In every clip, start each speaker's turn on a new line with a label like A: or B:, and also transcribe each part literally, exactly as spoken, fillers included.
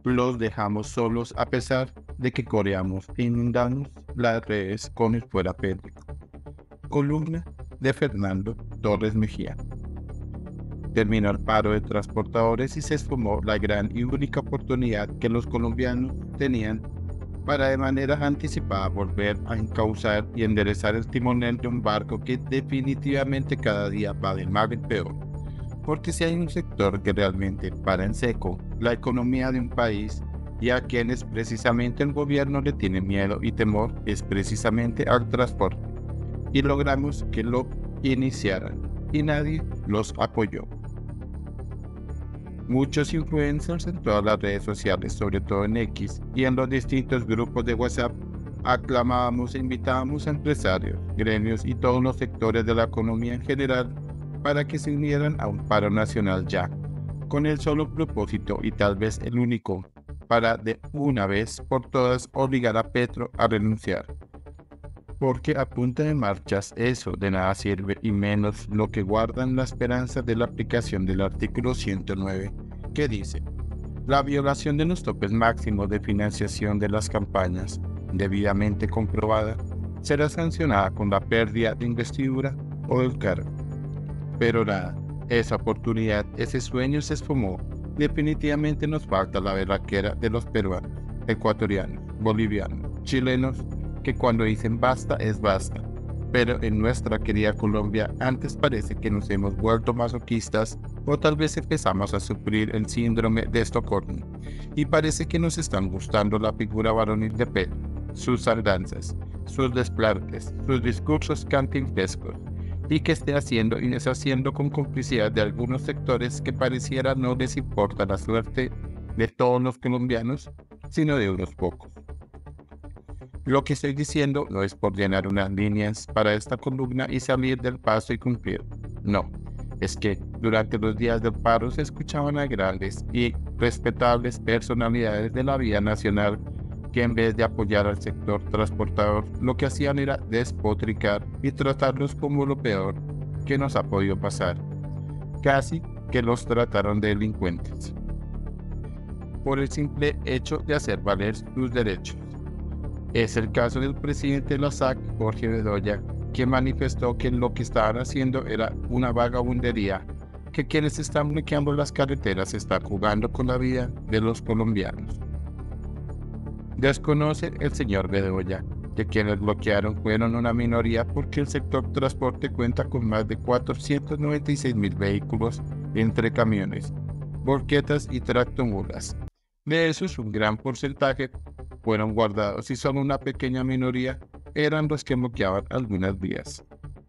A: los dejamos solos a pesar de que coreamos e inundamos las redes con el fuera público. Columna de Fernando Torres Mejía. Terminó el paro de transportadores y se esfumó la gran y única oportunidad que los colombianos tenían para de manera anticipada volver a encauzar y enderezar el timonel de un barco que definitivamente cada día va de mal en peor. Porque si hay un sector que realmente para en seco la economía de un país y a quienes precisamente el gobierno le tiene miedo y temor, es precisamente al transporte. Y logramos que lo iniciaran y nadie los apoyó. Muchos influencers en todas las redes sociales, sobre todo en X y en los distintos grupos de WhatsApp, aclamábamos e invitábamos a empresarios, gremios y todos los sectores de la economía en general para que se unieran a un paro nacional ya, con el solo propósito y tal vez el único, para de una vez por todas obligar a Petro a renunciar. Porque a punta de marchas eso de nada sirve y menos lo que guardan la esperanza de la aplicación del artículo ciento nueve, que dice: la violación de los topes máximos de financiación de las campañas, debidamente comprobada, será sancionada con la pérdida de investidura o del cargo. Pero nada, esa oportunidad, ese sueño se esfumó. Definitivamente nos falta la berraquera de los peruanos, ecuatorianos, bolivianos, chilenos, que cuando dicen basta es basta. Pero en nuestra querida Colombia antes parece que nos hemos vuelto masoquistas o tal vez empezamos a sufrir el síndrome de Estocolmo y parece que nos están gustando la figura varonil de Petro, sus andanzas, sus desplantes, sus discursos cantinflescos y que esté haciendo y deshaciendo con complicidad de algunos sectores que pareciera no les importa la suerte de todos los colombianos, sino de unos pocos. Lo que estoy diciendo no es por llenar unas líneas para esta columna y salir del paso y cumplir. No, es que durante los días del paro se escuchaban a grandes y respetables personalidades de la vida nacional que en vez de apoyar al sector transportador, lo que hacían era despotricar y tratarlos como lo peor que nos ha podido pasar. Casi que los trataron de delincuentes, por el simple hecho de hacer valer sus derechos. Es el caso del presidente de la S A C, Jorge Bedoya, que manifestó que lo que estaban haciendo era una vagabundería, que quienes están bloqueando las carreteras están jugando con la vida de los colombianos. Desconoce el señor Bedoya que quienes bloquearon fueron una minoría porque el sector transporte cuenta con más de cuatrocientos noventa y seis mil vehículos entre camiones, volquetas y tractomulas. De esos, un gran porcentaje fueron guardados y solo una pequeña minoría eran los que bloqueaban algunas vías.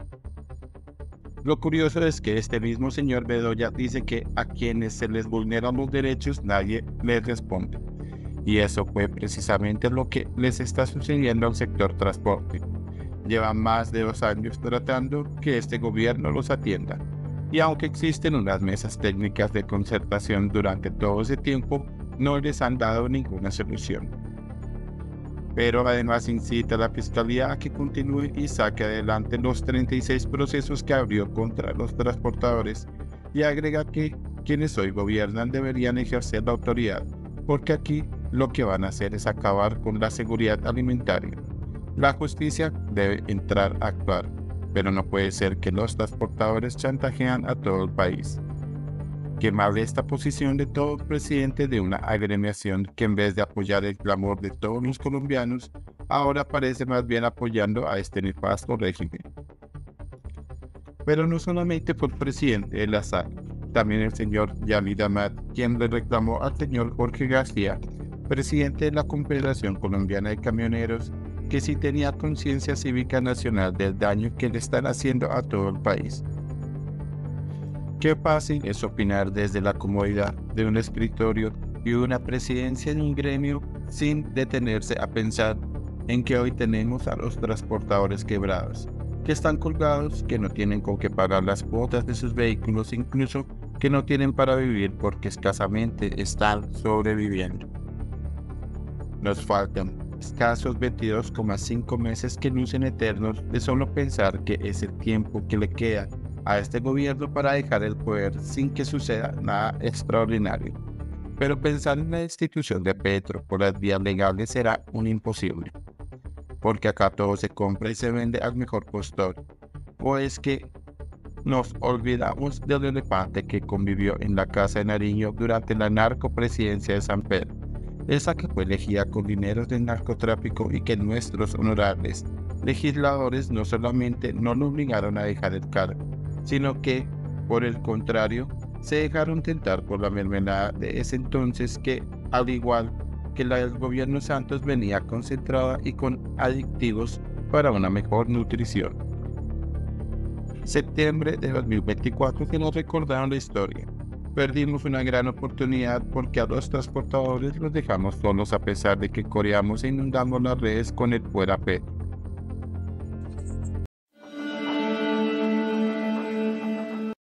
A: Lo curioso es que este mismo señor Bedoya dice que a quienes se les vulneran los derechos nadie les responde. Y eso fue precisamente lo que les está sucediendo al sector transporte. Llevan más de dos años tratando que este gobierno los atienda. Y aunque existen unas mesas técnicas de concertación durante todo ese tiempo, no les han dado ninguna solución. Pero además incita a la Fiscalía a que continúe y saque adelante los treinta y seis procesos que abrió contra los transportadores y agrega que quienes hoy gobiernan deberían ejercer la autoridad, porque aquí lo que van a hacer es acabar con la seguridad alimentaria. La justicia debe entrar a actuar, pero no puede ser que los transportadores chantajean a todo el país. Qué mal esta posición de todo presidente de una agremiación que en vez de apoyar el clamor de todos los colombianos, ahora parece más bien apoyando a este nefasto régimen. Pero no solamente fue el presidente de la S A C, también el señor Yamid Amad, quien le reclamó al señor Jorge García, presidente de la Confederación Colombiana de Camioneros, que sí tenía conciencia cívica nacional del daño que le están haciendo a todo el país. Qué fácil es opinar desde la comodidad de un escritorio y una presidencia de un gremio sin detenerse a pensar en que hoy tenemos a los transportadores quebrados, que están colgados, que no tienen con qué pagar las cuotas de sus vehículos, incluso que no tienen para vivir porque escasamente están sobreviviendo. Nos faltan escasos veintidós coma cinco meses que lucen eternos de solo pensar que es el tiempo que le queda a este gobierno para dejar el poder sin que suceda nada extraordinario. Pero pensar en la destitución de Petro por las vías legales era un imposible, porque acá todo se compra y se vende al mejor postor. ¿O es que nos olvidamos del elefante que convivió en la Casa de Nariño durante la narcopresidencia de San Pedro? Esa que fue elegida con dineros del narcotráfico y que nuestros honorables legisladores no solamente no lo obligaron a dejar el cargo, sino que, por el contrario, se dejaron tentar por la mermelada de ese entonces que, al igual que la del gobierno Santos, venía concentrada y con aditivos para una mejor nutrición. Septiembre de dos mil veinticuatro, que nos recordaron la historia. Perdimos una gran oportunidad porque a los transportadores los dejamos solos a pesar de que coreamos e inundamos las redes con el fuera Petro.